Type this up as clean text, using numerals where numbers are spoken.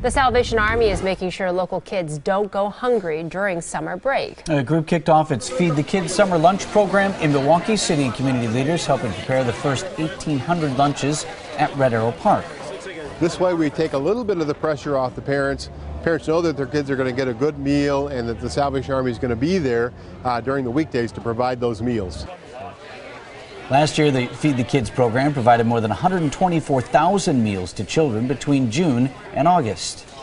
The Salvation Army is making sure local kids don't go hungry during summer break. A group kicked off its Feed the Kids summer lunch program in Milwaukee. City and community leaders helping prepare the first 1,800 lunches at Red Arrow Park. This way we take a little bit of the pressure off the parents. Parents know that their kids are going to get a good meal and that the Salvation Army is going to be there during the weekdays to provide those meals. Last year, the Feed the Kids program provided more than 124,000 meals to children between June and August.